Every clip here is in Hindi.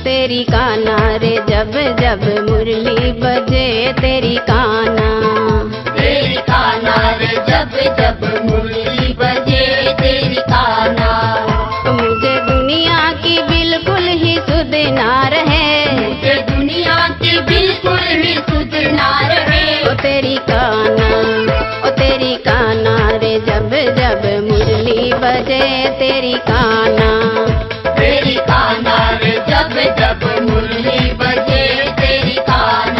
तेरी काना रे जब जब मुरली बजे तेरी काना। तेरी काना रे जब जब मुरली बजे तेरी काना। मुझे दुनिया की बिल्कुल ही सुध ना रहे, मुझे दुनिया की बिल्कुल ही सुध ना रहे। ओ तेरी काना, ओ तेरी काना रे जब जब मुरली बजे तेरी काना। तेरी काना रे जब जब मुरली बजे तेरी काना।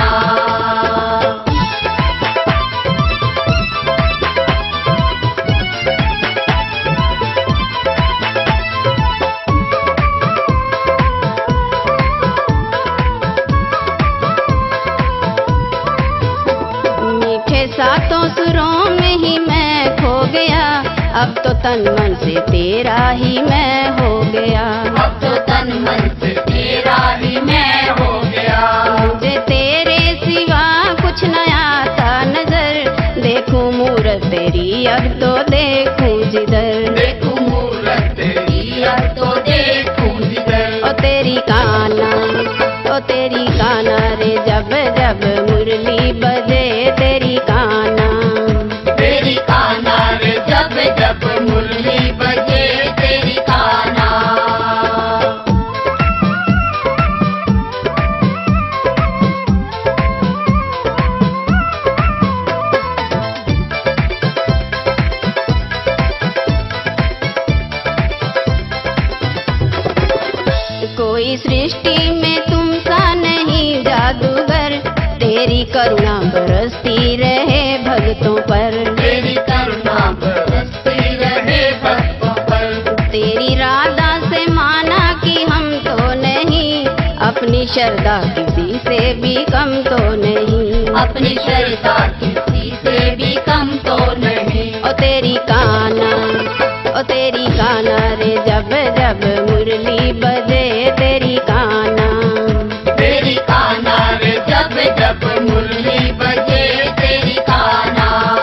मीठे सातों सुरों में ही मैं खो गया, अब तो तन मन से तेरा ही मैं हो गया। अब तो तन मन से तेरा ही मैं हो गया। मुझे तेरे सिवा कुछ न आता नजर, देखूं मूरत तेरी अब तो देखूं जिधर। देखूं मूरत तेरी अब तो देखूं जिधर। ओ तेरी काना, ओ तेरी काना रे जब जब मुरली बजे तेरी काना। तेरी काना रे जब जब मुरली बजे तेरी काना। कोई सृष्टि में तुम सा नहीं जादूगर, तेरी करुणा बरसती रहे भक्तों पर। तेरी करुणा बरसती रहे भक्तों पर। तेरी राधा से माना कि हम तो नहीं, अपनी श्रद्धा किसी से भी कम तो नहीं। अपनी श्रद्धा किसी से भी कम तो नहीं। ओ तेरी काना, ओ तेरी काना रे जब जब मुरली बजे तेरी काना। तेरी काना रे जब जब मुरली बजे तेरी काना।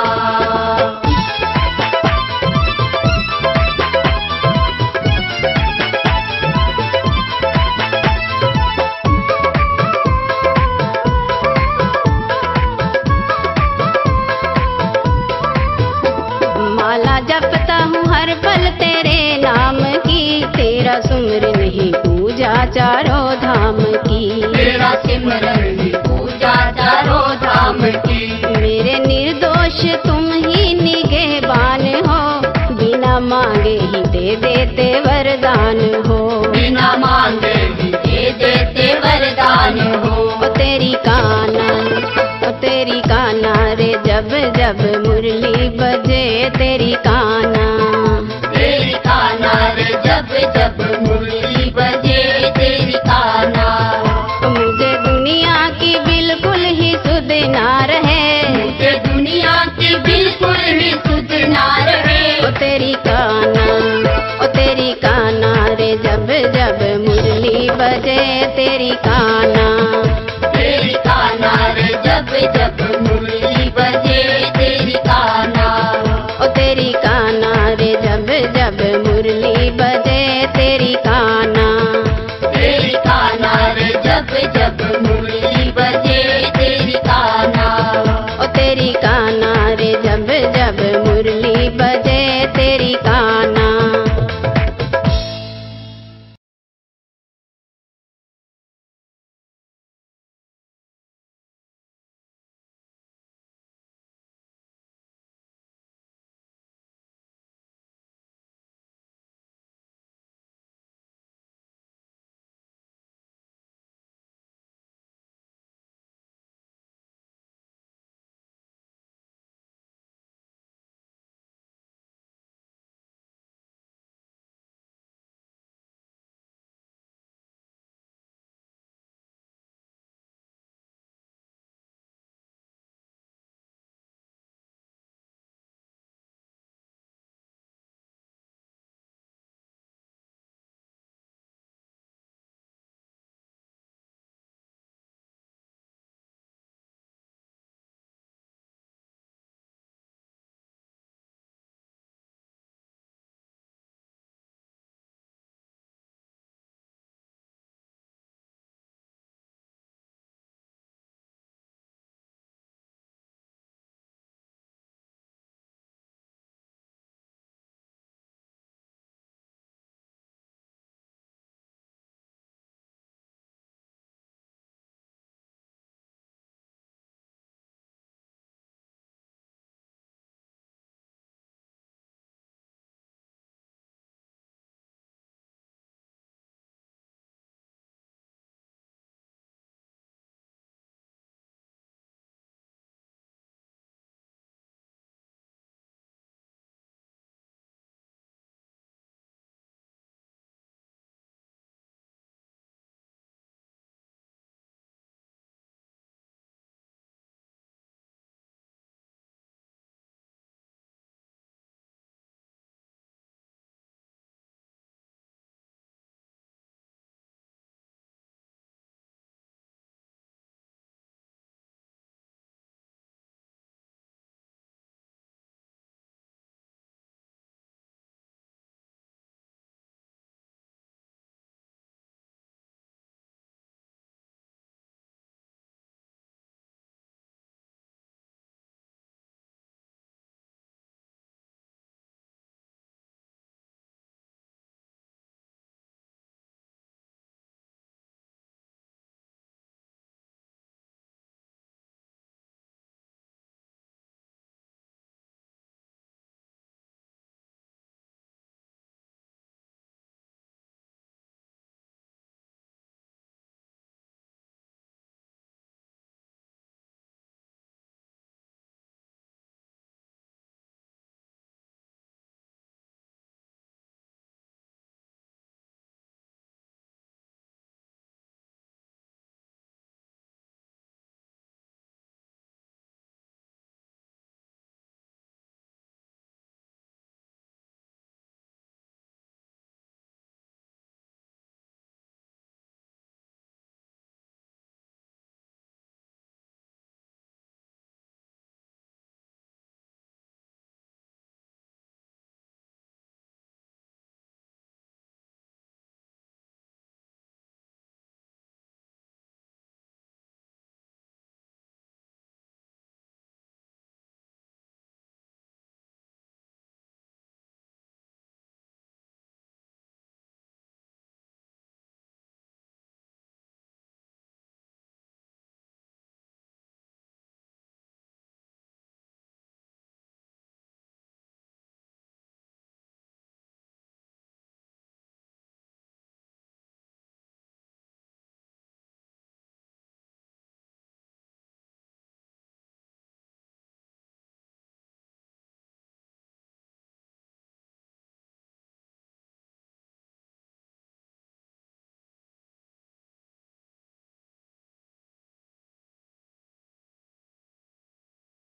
माला जपता हूँ हर पल तेरे नाम की, तेरा सुमिरन ही पूजा चारों धाम की। तेरा सिमरन ही पूजा चारों धाम की। मेरे निर्दोष तुम ही निगहबान हो, बिना मांगे ही दे देते वरदान हो। बिना मांगे ही दे देते वरदान हो। ओ तेरी काना, ओ तेरी काना रे जब जब मुरली बजे तेरी काना। तेरी काना रे जब जब मुरली बजे तेरी काना। मुझे दुनिया की बिल्कुल ही सुध ना रहे, मुझे दुनिया की बिल्कुल ही सुध ना रहे। ओ तेरी काना, ओ तेरी काना रे जब जब मुरली बजे तेरी काना। तेरी काना रे जब जब मुरली बजे तेरी काना। ओ तेरी काना रे जब जब मुरली बजे तेरी काना। तेरी काना रे जब जब